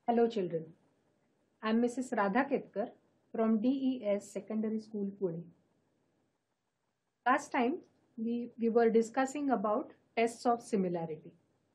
Hello children, I am Mrs. Radha Ketkar from DES Secondary School, Pune. Last time we were discussing about tests of similarity.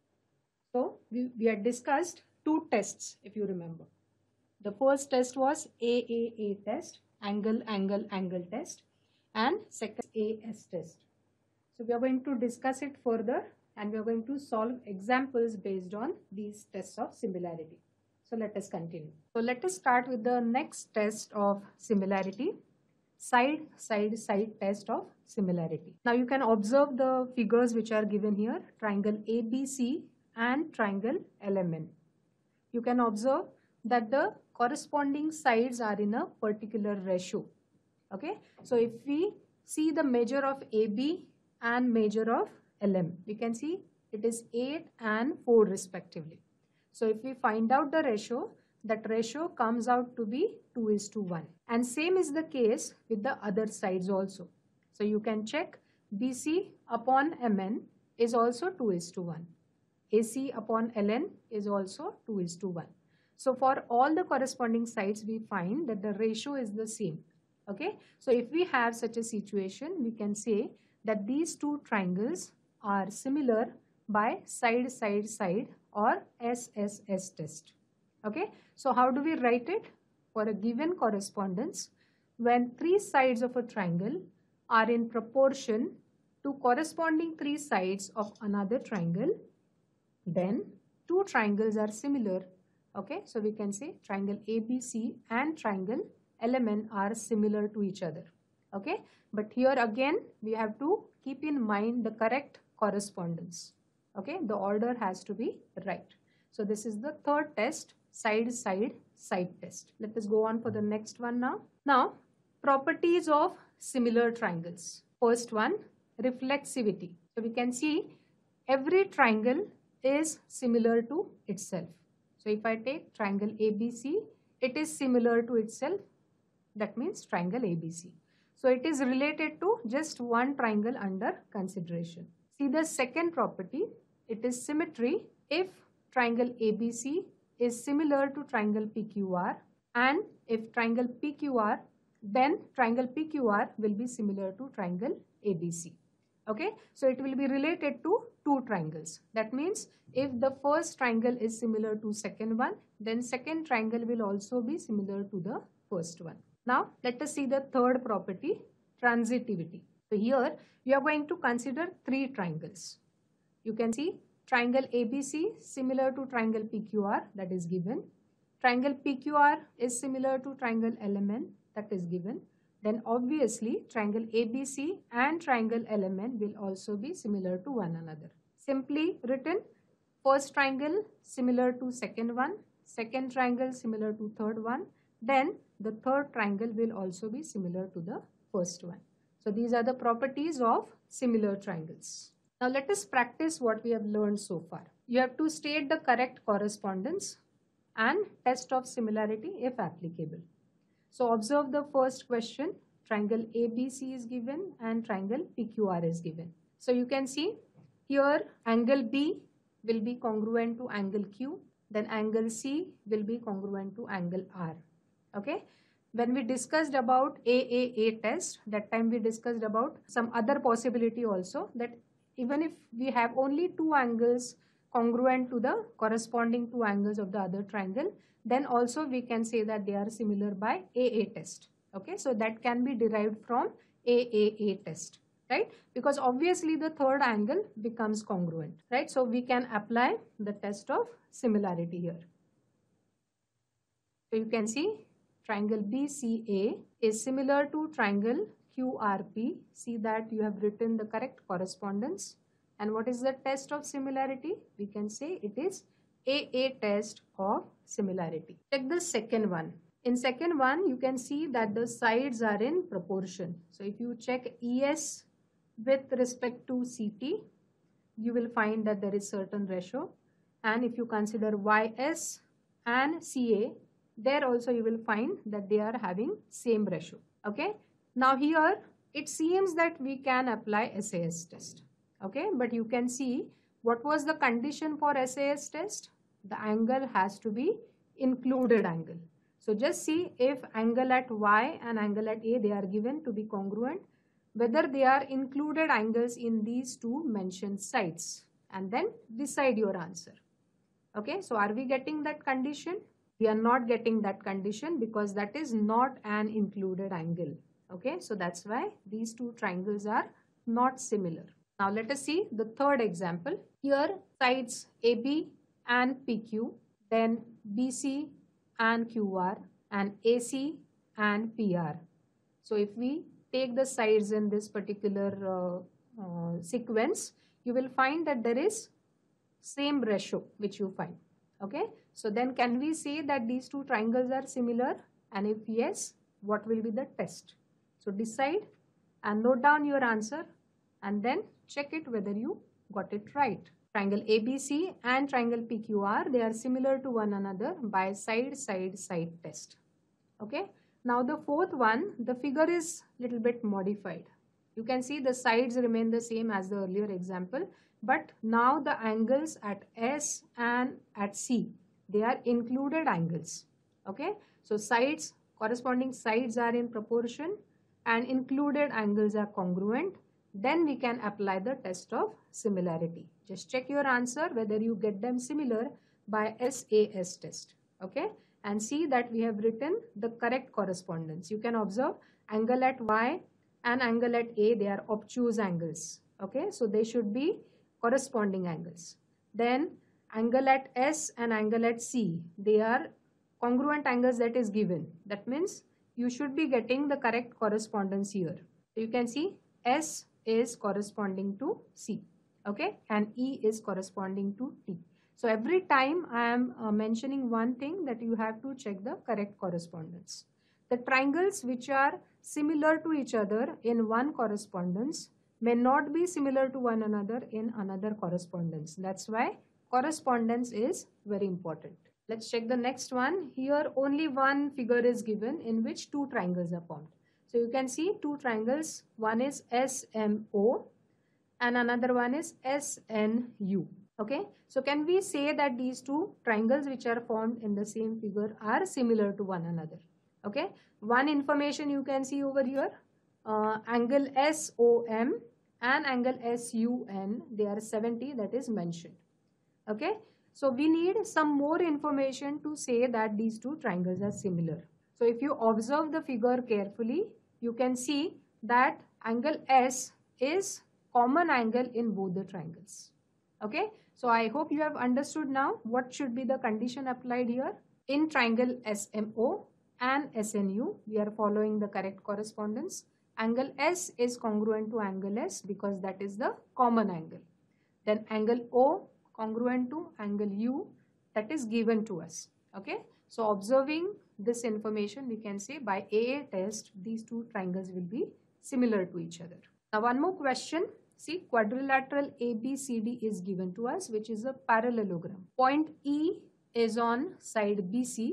So we had discussed two tests if you remember. The first test was AAA test, angle test, and second AS test. So we are going to discuss it further and we are going to solve examples based on these tests of similarity. So let us continue. So let us start with the next test of similarity, side test of similarity. Now you can observe the figures which are given here, triangle ABC and triangle LMN. You can observe that the corresponding sides are in a particular ratio. Okay, so if we see the measure of AB and measure of LM, we can see it is 8 and 4 respectively. So if we find out the ratio, that ratio comes out to be 2:1. And same is the case with the other sides also. So you can check BC upon MN is also 2:1. AC upon LN is also 2:1. So for all the corresponding sides, we find that the ratio is the same. Okay, so if we have such a situation, we can say that these two triangles are similar by side or SSS test. Okay, so how do we write it? For a given correspondence, when three sides of a triangle are in proportion to corresponding three sides of another triangle, then two triangles are similar. Okay, so we can say triangle ABC and triangle LMN are similar to each other. Okay, but here again we have to keep in mind the correct correspondence. Okay, the order has to be right. So this is the third test, side test. Let us go on for the next one now. Now, properties of similar triangles. First one, reflexivity. So we can see every triangle is similar to itself. So if I take triangle ABC, it is similar to itself. That means triangle ABC. So it is related to just one triangle under consideration. See the second property, it is symmetry. If triangle ABC is similar to triangle PQR, and if triangle PQR, then triangle PQR will be similar to triangle ABC. Okay, so it will be related to two triangles. That means if the first triangle is similar to second one, then second triangle will also be similar to the first one. Now let us see the third property, transitivity. So here we are going to consider three triangles. You can see triangle ABC similar to triangle PQR, that is given. Triangle PQR is similar to triangle LMN, that is given. Then obviously triangle ABC and triangle LMN will also be similar to one another. Simply written, first triangle similar to second one, second triangle similar to third one, then the third triangle will also be similar to the first one. So these are the properties of similar triangles. Now let us practice what we have learned so far. You have to state the correct correspondence and test of similarity if applicable. So observe the first question, triangle ABC is given and triangle PQR is given. So you can see here angle B will be congruent to angle Q, then angle C will be congruent to angle R. Okay. When we discussed about AAA test, that time we discussed about some other possibility also, that even if we have only two angles congruent to the corresponding two angles of the other triangle, then also we can say that they are similar by AA test. Okay, so that can be derived from AAA test, right? Because obviously the third angle becomes congruent, right? So we can apply the test of similarity here. So you can see triangle BCA is similar to triangle QRP. See that you have written the correct correspondence. And what is the test of similarity? We can say it is AA test of similarity. Check the second one. In second one, you can see that the sides are in proportion. So if you check ES with respect to CT, you will find that there is certain ratio. And if you consider YS and CA, there also you will find that they are having same ratio. Okay. Now here it seems that we can apply SAS test. Okay, but you can see what was the condition for SAS test. The angle has to be included angle. So just see if angle at Y and angle at A, they are given to be congruent, whether they are included angles in these two mentioned sides, and then decide your answer. Okay, so are we getting that condition? We are not getting that condition because that is not an included angle. Okay, so that's why these two triangles are not similar. Now let us see the third example. Here sides AB and PQ, then BC and QR, and AC and PR. So if we take the sides in this particular sequence, you will find that there is same ratio which you find. Okay, so then can we say that these two triangles are similar? And if yes, what will be the test? So decide and note down your answer and then check it whether you got it right. Triangle ABC and triangle PQR, they are similar to one another by side test. Okay, now the fourth one, the figure is little bit modified. You can see the sides remain the same as the earlier example, but now the angles at S and at C, they are included angles. Okay, so sides, corresponding sides are in proportion and included angles are congruent. Then we can apply the test of similarity. Just check your answer whether you get them similar by SAS test. Okay, and see that we have written the correct correspondence. You can observe angle at Y and angle at A, they are obtuse angles. Okay, so they should be corresponding angles. Then angle at S and angle at C, they are congruent angles that is given. That means you should be getting the correct correspondence here. So you can see S is corresponding to C. Okay, and E is corresponding to T. So every time I am mentioning one thing, that you have to check the correct correspondence. The triangles which are similar to each other in one correspondence may not be similar to one another in another correspondence. That's why correspondence is very important. Let's check the next one. Here only one figure is given in which two triangles are formed. So you can see two triangles. One is SMO and another one is SNU. Okay, so can we say that these two triangles which are formed in the same figure are similar to one another? Okay, one information you can see over here, angle SOM and angle SUN, they are 70, that is mentioned. Okay, so we need some more information to say that these two triangles are similar. So if you observe the figure carefully, you can see that angle S is common angle in both the triangles. Okay, so I hope you have understood now what should be the condition applied here. In triangle SMO and SNU, we are following the correct correspondence. Angle S is congruent to angle S because that is the common angle. Then angle O congruent to angle U, that is given to us. Okay, so observing this information, we can say by AA test, these two triangles will be similar to each other. Now one more question. See, quadrilateral ABCD is given to us, which is a parallelogram. Point E is on side BC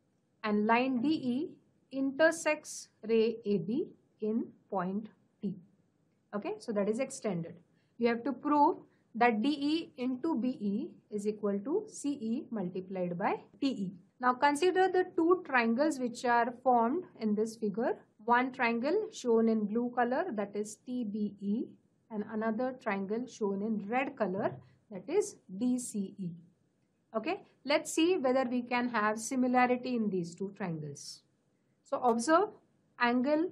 and line DE intersects ray AB in point T. Okay, so that is extended. You have to prove that DE into BE is equal to CE multiplied by TE. Now consider the two triangles which are formed in this figure. One triangle shown in blue color, that is TBE, and another triangle shown in red color, that is DCE. Okay, let's see whether we can have similarity in these two triangles. So observe angle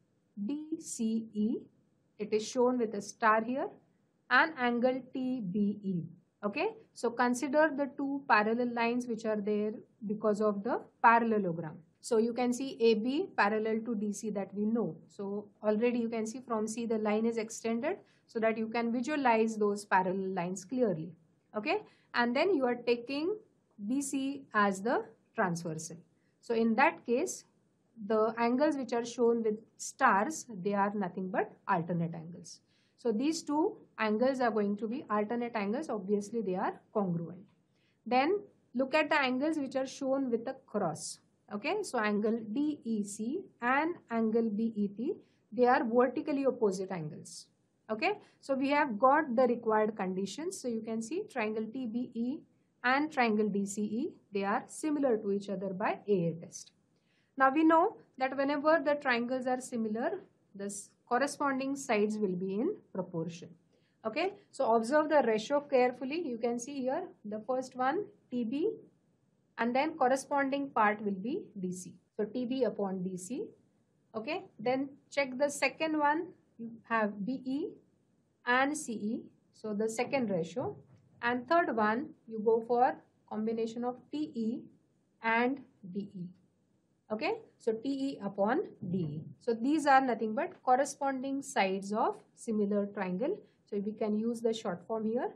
DCE, it is shown with a star here, and angle TBE. Okay, so consider the two parallel lines which are there because of the parallelogram. So you can see AB parallel to DC, that we know. So already you can see from C the line is extended so that you can visualize those parallel lines clearly. Okay, and then you are taking BC as the transversal. So in that case, the angles which are shown with stars, they are nothing but alternate angles. So these two angles are going to be alternate angles. Obviously, they are congruent. Then look at the angles which are shown with a cross. Okay, so angle DEC and angle BET, they are vertically opposite angles. Okay, so we have got the required conditions. So you can see triangle TBE and triangle DCE, they are similar to each other by AA test. Now we know that whenever the triangles are similar, the corresponding sides will be in proportion. Okay, so observe the ratio carefully. You can see here the first one TB, and then corresponding part will be DC. So TB upon DC. Okay, then check the second one. You have BE and CE. So the second ratio. And third one, you go for combination of TE and DE. Okay, so TE upon DE. So these are nothing but corresponding sides of similar triangle. So we can use the short form here,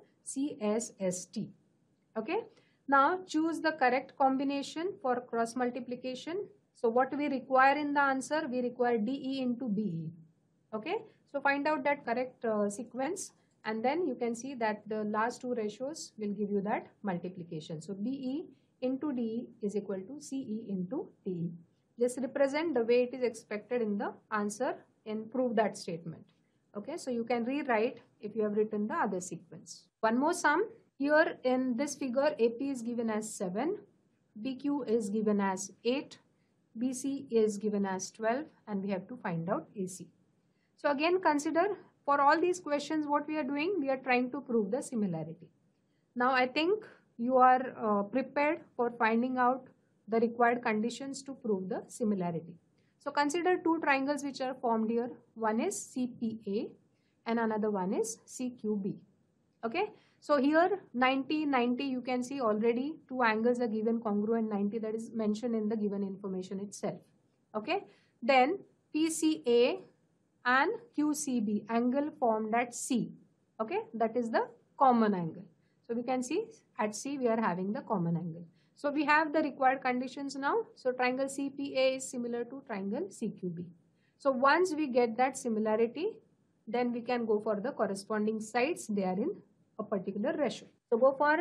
CSST. Okay, now choose the correct combination for cross multiplication. So what we require in the answer, we require DE into BE. Okay, so find out that correct sequence, and then you can see that the last two ratios will give you that multiplication. So BE into DE is equal to CE into TE. Just represent the way it is expected in the answer and prove that statement. Okay, so you can rewrite if you have written the other sequence. One more sum. Here in this figure, AP is given as 7, BQ is given as 8, BC is given as 12, and we have to find out AC. So again, consider for all these questions what we are doing, we are trying to prove the similarity. Now I think you are prepared for finding out the required conditions to prove the similarity. So consider two triangles which are formed here. One is CPA and another one is CQB. Okay, so here 90, 90, you can see already two angles are given congruent 90, that is mentioned in the given information itself. Okay, then PCA and QCB, angle formed at C. Okay, that is the common angle. So we can see at C we are having the common angle. So we have the required conditions now. So triangle CPA is similar to triangle CQB. So once we get that similarity, then we can go for the corresponding sides. They are in a particular ratio. So go for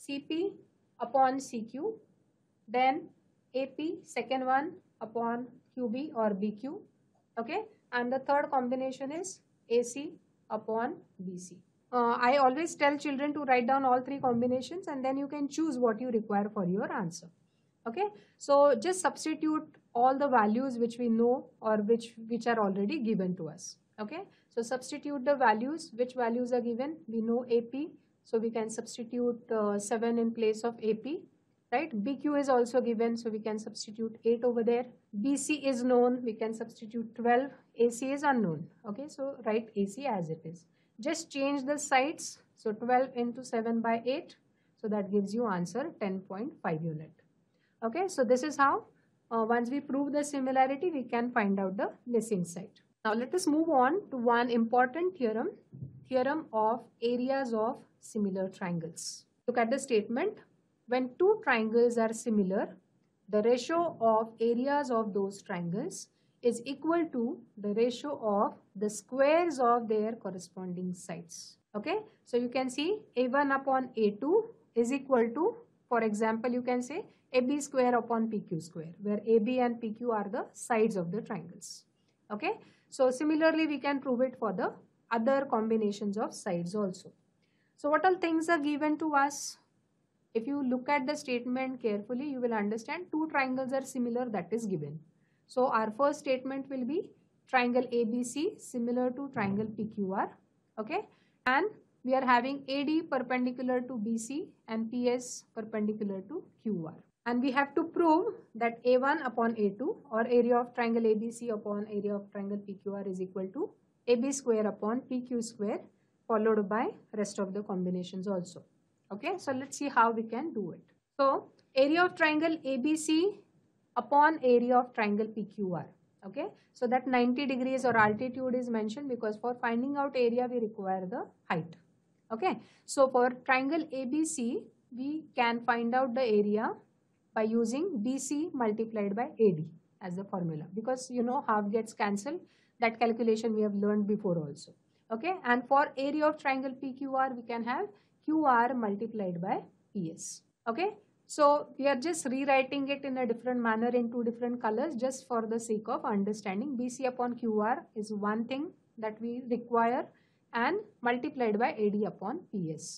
CP upon CQ, then AP, second one, upon QB or BQ. Okay, and the third combination is AC upon BC. I always tell children to write down all three combinations, and then you can choose what you require for your answer. Okay, so just substitute all the values which we know or which are already given to us. Okay, so substitute the values. Which values are given? We know AP, so we can substitute 7 in place of AP. Right, BQ is also given, so we can substitute 8 over there. BC is known, we can substitute 12. AC is unknown. Okay, so write AC as it is. Just change the sides. So 12 into 7 by 8. So that gives you answer 10.5 unit. Okay, so this is how once we prove the similarity, we can find out the missing side. Now let us move on to one important theorem, theorem of areas of similar triangles. Look at the statement. When two triangles are similar, the ratio of areas of those triangles is equal to the ratio of the squares of their corresponding sides. Okay, so you can see A1 upon A2 is equal to, for example, you can say AB square upon PQ square, where AB and PQ are the sides of the triangles. Okay, so similarly we can prove it for the other combinations of sides also. So what all things are given to us? If you look at the statement carefully, you will understand two triangles are similar, that is given. So our first statement will be triangle ABC similar to triangle PQR. Okay, and we are having AD perpendicular to BC and PS perpendicular to QR. And we have to prove that A1 upon A2 or area of triangle ABC upon area of triangle PQR is equal to AB square upon PQ square, followed by rest of the combinations also. Okay, so let's see how we can do it. So area of triangle ABC upon area of triangle PQR. Okay, so that 90 degrees or altitude is mentioned because for finding out area we require the height. Okay, so for triangle ABC we can find out the area by using BC multiplied by AD as the formula, because you know half gets cancelled. That calculation we have learned before also. Okay, and for area of triangle PQR we can have QR multiplied by PS. Okay, so we are just rewriting it in a different manner in two different colors just for the sake of understanding. BC upon QR is one thing that we require and multiplied by AD upon PS.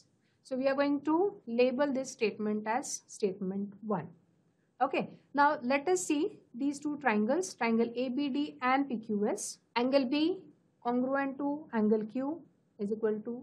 So we are going to label this statement as statement 1. Okay, now let us see these two triangles, triangle ABD and PQS. Angle B congruent to angle Q is equal to,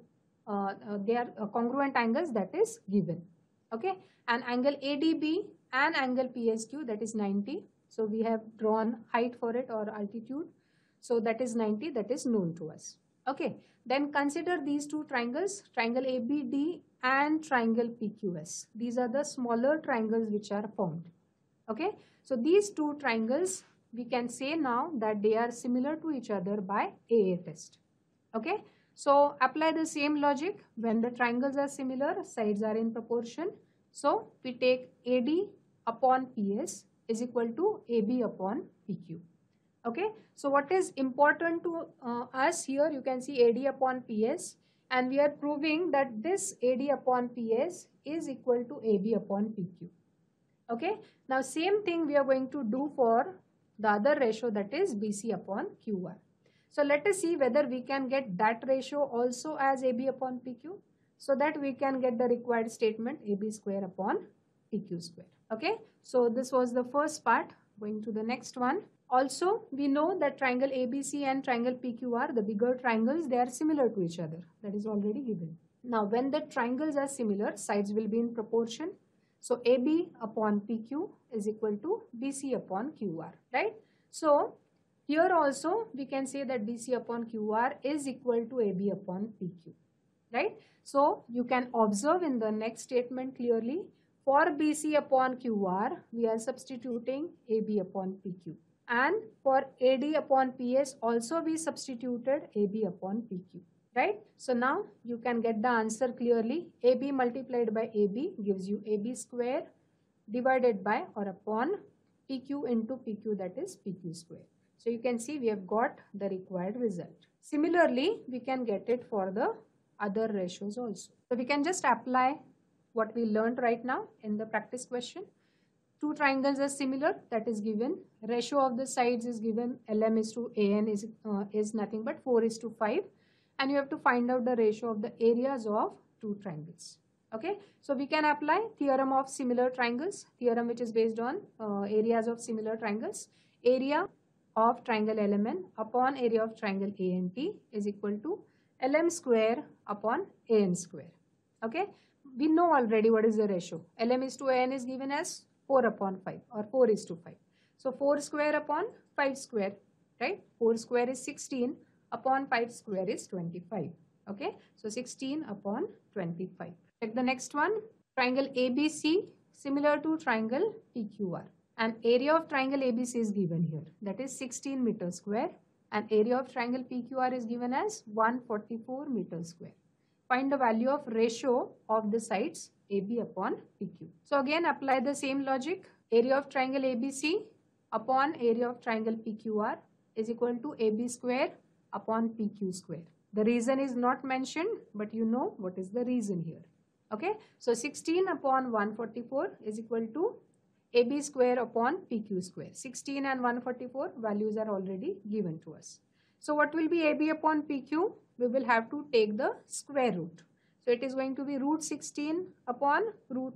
they are congruent angles, that is given. Okay, and angle ADB and angle PSQ, that is 90. So we have drawn height for it, or altitude. So that is 90, that is known to us. Okay, then consider these two triangles, triangle ABD and triangle PQS. These are the smaller triangles which are formed. Okay, so these two triangles, we can say now that they are similar to each other by AA test. Okay, so apply the same logic. When the triangles are similar, sides are in proportion. So we take AD upon PS is equal to AB upon PQ. Okay, so what is important to us here, you can see AD upon PS, and we are proving that this AD upon PS is equal to AB upon PQ. Okay, now same thing we are going to do for the other ratio, that is BC upon QR. So let us see whether we can get that ratio also as AB upon PQ, so that we can get the required statement AB square upon PQ square. Okay, so this was the first part. Going to the next one. Also, we know that triangle ABC and triangle PQR, the bigger triangles, they are similar to each other. That is already given. Now, when the triangles are similar, sides will be in proportion. So AB upon PQ is equal to BC upon QR, right? So here also we can say that BC upon QR is equal to AB upon PQ, right? So you can observe in the next statement clearly, for BC upon QR, we are substituting AB upon PQ. And for AD upon PS also we substituted AB upon PQ. Right? So now you can get the answer clearly. AB multiplied by AB gives you AB square divided by or upon PQ into PQ, that is PQ square. So you can see we have got the required result. Similarly, we can get it for the other ratios also. So we can just apply what we learned right now in the practice question. Two triangles are similar, that is given. Ratio of the sides is given. LM is to AN is nothing but 4:5. And you have to find out the ratio of the areas of two triangles. Okay, so we can apply theorem of similar triangles, theorem which is based on areas of similar triangles. Area of triangle LMN upon area of triangle ANT is equal to LM square upon AN square. Okay, we know already what is the ratio. LM is to AN is given as 4 upon 5 or 4:5. So 4 square upon 5 square, right? 4 square is 16. Upon 5 square is 25. Okay, so 16 upon 25. Check the next one. Triangle ABC similar to triangle PQR. And area of triangle ABC is given here. That is 16 meters square. And area of triangle PQR is given as 144 meters square. Find the value of ratio of the sides AB upon PQ. So again apply the same logic. Area of triangle ABC upon area of triangle PQR is equal to AB square upon PQ square. The reason is not mentioned, but you know what is the reason here. Okay, so 16 upon 144 is equal to AB square upon PQ square. 16 and 144 values are already given to us. So what will be AB upon PQ? We will have to take the square root. So it is going to be root 16 upon root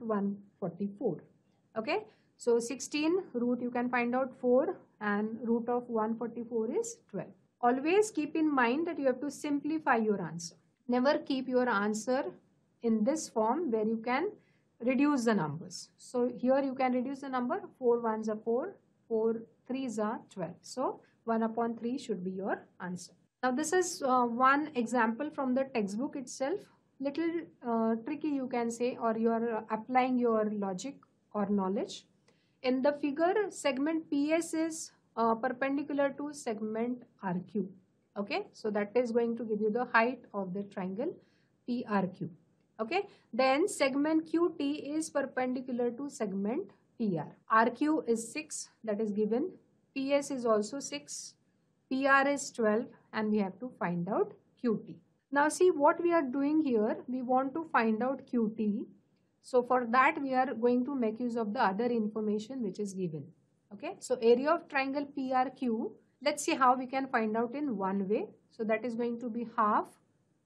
144. Okay, so 16 root you can find out 4 and root of 144 is 12. Always keep in mind that you have to simplify your answer. Never keep your answer in this form where you can reduce the numbers. So here you can reduce the number. 4 ones are 4, 4 threes are 12. So 1 upon 3 should be your answer. Now this is one example from the textbook itself. Little tricky you can say, or you are applying your logic or knowledge. In the figure, segment PS is perpendicular to segment RQ. Okay, so that is going to give you the height of the triangle PRQ. Okay, then segment QT is perpendicular to segment PR. RQ is 6, that is given. PS is also 6. PR is 12, and we have to find out QT. Now see what we are doing here. We want to find out QT. So for that we are going to make use of the other information which is given. Okay, so area of triangle PRQ, let's see how we can find out in one way. So that is going to be half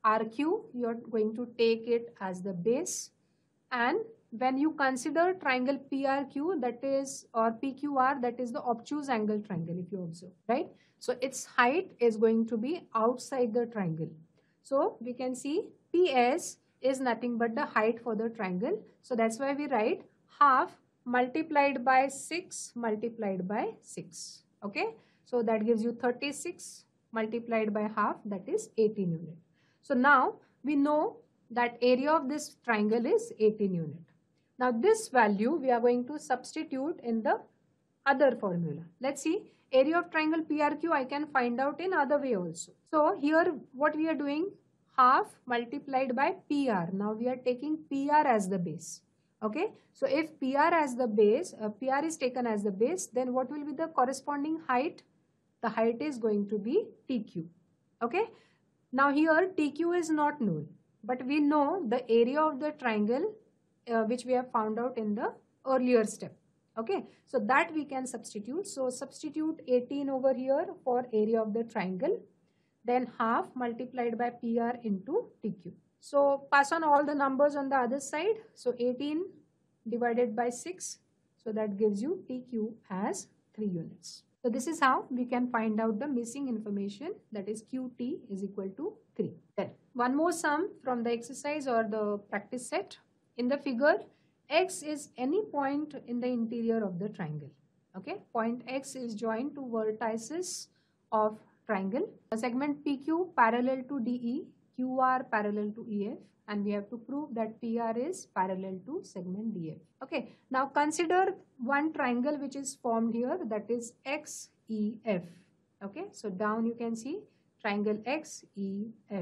RQ, you are going to take it as the base. And when you consider triangle PRQ, that is, or PQR, that is the obtuse angle triangle, if you observe, right? So its height is going to be outside the triangle. So we can see PS is nothing but the height for the triangle. So that's why we write half multiplied by 6 multiplied by 6. Okay. So that gives you 36 multiplied by half, that is 18 unit. So now we know that area of this triangle is 18 unit. Now this value we are going to substitute in the other formula. Let's see, area of triangle PRQ I can find out in other way also. So here what we are doing, half multiplied by PR. Now we are taking PR as the base. Okay, so if PR as the base, PR is taken as the base, then what will be the corresponding height? The height is going to be TQ. Okay, now here TQ is not known, but we know the area of the triangle which we have found out in the earlier step. Okay, so that we can substitute. So substitute 18 over here for area of the triangle, then half multiplied by PR into TQ. So pass on all the numbers on the other side. So 18 divided by 6. So that gives you TQ as 3 units. So this is how we can find out the missing information, that is QT is equal to 3. Then one more sum from the exercise or the practice set. In the figure, X is any point in the interior of the triangle. Okay, point X is joined to vertices of triangle. A segment PQ parallel to DE, QR parallel to EF, and we have to prove that PR is parallel to segment DF. Okay, now consider one triangle which is formed here, that is XEF. Okay, so down you can see triangle XEF.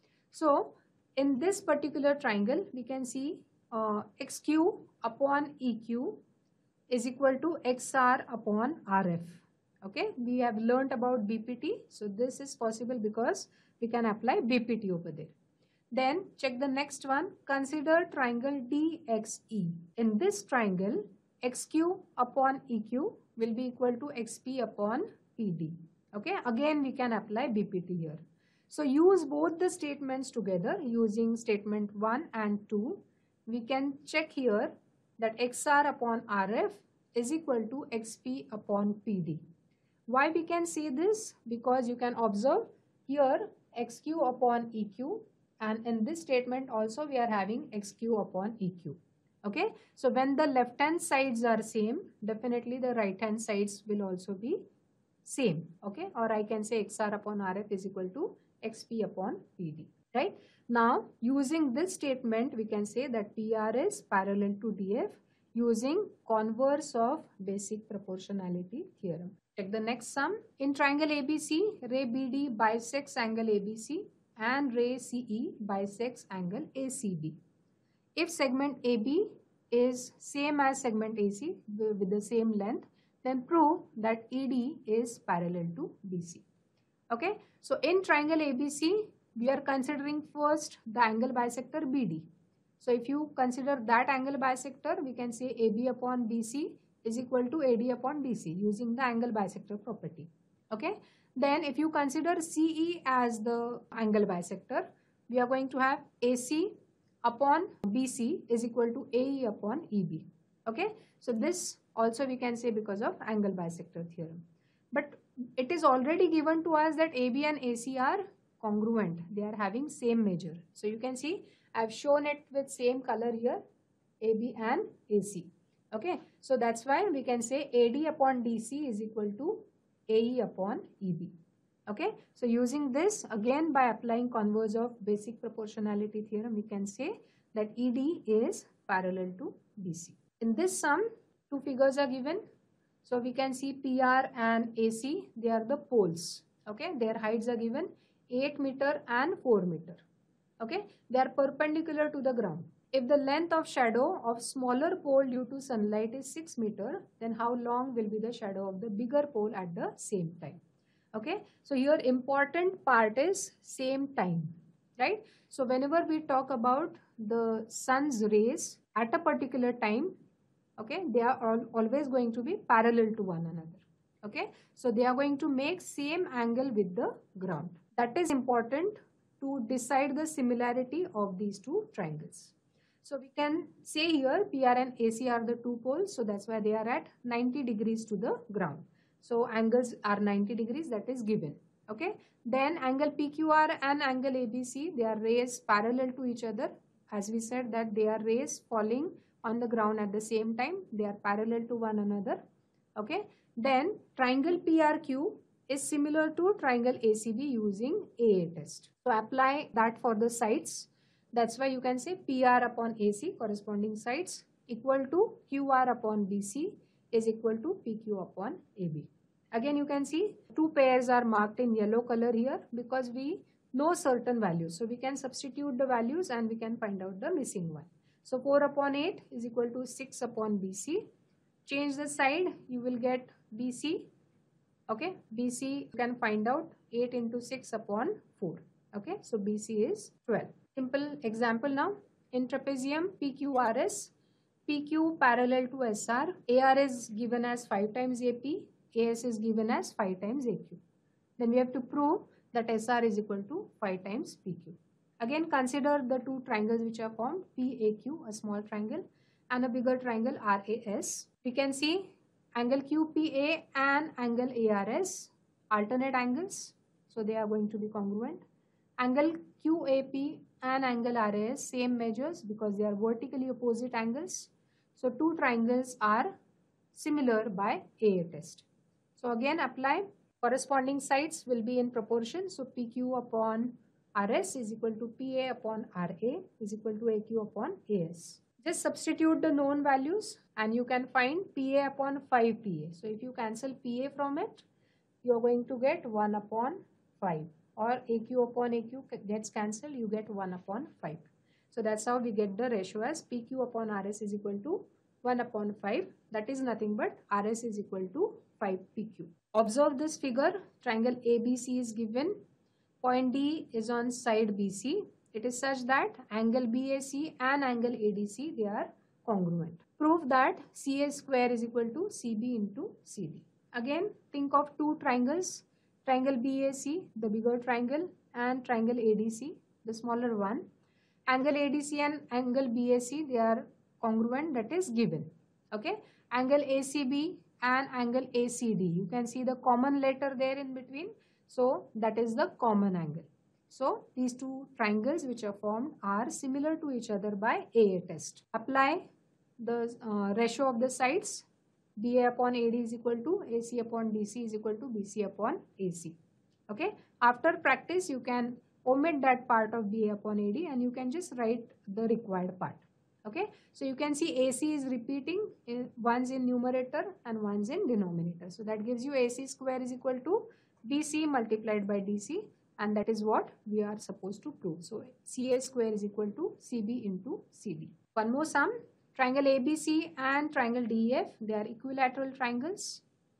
So in this particular triangle we can see XQ upon EQ is equal to XR upon RF. Okay, we have learnt about BPT, so this is possible because we can apply BPT over there. Then check the next one. Consider triangle DXE. In this triangle, XQ upon EQ will be equal to XP upon PD. Okay, again we can apply BPT here. So use both the statements together. Using statement 1 and 2, we can check here that XR upon RF is equal to XP upon PD. Why we can say this? Because you can observe here XQ upon EQ, and in this statement also we are having XQ upon EQ. Okay, so when the left hand sides are same, definitely the right hand sides will also be same. Okay, or I can say XR upon RF is equal to XP upon PD. Right, now using this statement we can say that PR is parallel to DF using converse of basic proportionality theorem. Check the next sum. In triangle ABC, ray BD bisects angle ABC and ray CE bisects angle ACB. If segment AB is same as segment AC with the same length, then prove that ED is parallel to BC. Okay, so in triangle ABC, we are considering first the angle bisector BD. So if you consider that angle bisector, we can say AB upon BC is equal to AD upon BC using the angle bisector property. Okay, then if you consider CE as the angle bisector, we are going to have AC upon BC is equal to AE upon EB. Okay, so this also we can say because of angle bisector theorem. But it is already given to us that AB and AC are congruent. They are having same measure. So you can see I have shown it with same color here, AB and AC. Okay, so that's why we can say AD upon DC is equal to AE upon EB. Okay, so using this again by applying converse of basic proportionality theorem, we can say that ED is parallel to BC. In this sum, two figures are given. So we can see PR and AC, they are the poles. Okay, their heights are given 8 meter and 4 meter. Okay, they are perpendicular to the ground. If the length of shadow of smaller pole due to sunlight is 6 meter, then how long will be the shadow of the bigger pole at the same time? Okay, so here important part is same time, right? So whenever we talk about the sun's rays at a particular time, okay, they are always going to be parallel to one another. Okay, so they are going to make same angle with the ground. That is important to decide the similarity of these two triangles. So we can say here PR and AC are the two poles, so that's why they are at 90 degrees to the ground. So angles are 90 degrees, that is given. Okay. Then angle PQR and angle ABC, they are rays parallel to each other. As we said that they are rays falling on the ground at the same time. They are parallel to one another. Okay. Then triangle PRQ is similar to triangle ACB using AA test. So apply that for the sides. That's why you can say PR upon AC, corresponding sides, equal to QR upon BC is equal to PQ upon AB. Again, you can see two pairs are marked in yellow color here because we know certain values. So we can substitute the values and we can find out the missing one. So 4 upon 8 is equal to 6 upon BC. Change the side, you will get BC. Okay, BC you can find out 8 into 6 upon 4. Okay, so BC is 12. Simple example now. In trapezium PQRS, PQ parallel to SR, AR is given as 5 times AP, AS is given as 5 times AQ. Then we have to prove that SR is equal to 5 times PQ. Again, consider the two triangles which are formed, PAQ, a small triangle, and a bigger triangle RAS. We can see angle QPA and angle ARS, alternate angles, so they are going to be congruent. Angle QAP and angle RAS, same measures because they are vertically opposite angles. So two triangles are similar by AA test. So again apply, corresponding sides will be in proportion. So PQ upon RS is equal to PA upon RA is equal to AQ upon AS. Just substitute the known values and you can find PA upon 5 PA. So if you cancel PA from it, you are going to get 1 upon 5. Or AQ upon AQ gets cancelled, you get 1 upon 5. So that's how we get the ratio as PQ upon RS is equal to 1 upon 5. That is nothing but RS is equal to 5 PQ. Observe this figure. Triangle ABC is given. Point D is on side BC. It is such that angle BAC and angle ADC, they are congruent. Prove that CA square is equal to CB into CD. Again, think of two triangles. Triangle BAC, the bigger triangle, and triangle ADC, the smaller one. Angle ADC and angle BAC, they are congruent, that is given. Okay. Angle ACB and angle ACD, you can see the common letter there in between. So that is the common angle. So these two triangles which are formed are similar to each other by AA test. Apply the ratio of the sides. BA upon AD is equal to AC upon DC is equal to BC upon AC. Okay. After practice, you can omit that part of BA upon AD and you can just write the required part. Okay. So you can see AC is repeating, one's in numerator and one's in denominator. So that gives you AC square is equal to BC multiplied by DC, and that is what we are supposed to prove. So CA square is equal to CB into CD. One more sum. Triangle ABC and triangle DEF, they are equilateral triangles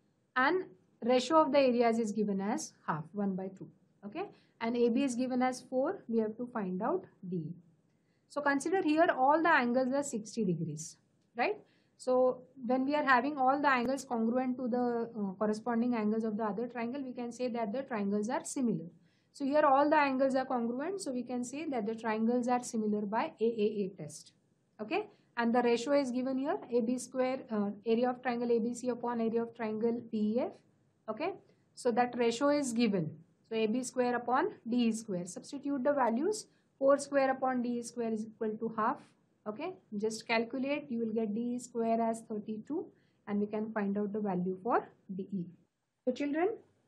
and ratio of the areas is given as half, 1 by 2. Okay. And AB is given as 4. We have to find out DE. So consider here all the angles are 60 degrees, right? So when we are having all the angles congruent to the corresponding angles of the other triangle, we can say that the triangles are similar. So here all the angles are congruent. So we can say that the triangles are similar by AAA test. Okay. And the ratio is given here, AB square, area of triangle ABC upon area of triangle PEF. Okay. So that ratio is given. So AB square upon DE square. Substitute the values. 4 square upon DE square is equal to half. Okay. Just calculate. You will get DE square as 32 and we can find out the value for DE. So children,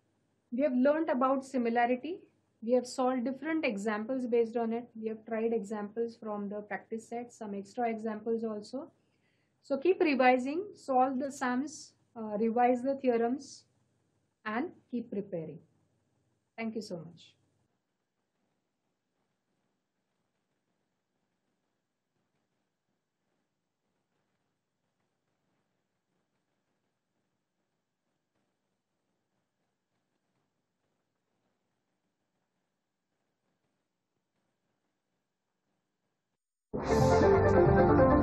we have learnt about similarity. We have solved different examples based on it. We have tried examples from the practice set, some extra examples also. So keep revising, solve the sums, revise the theorems and keep preparing. Thank you so much.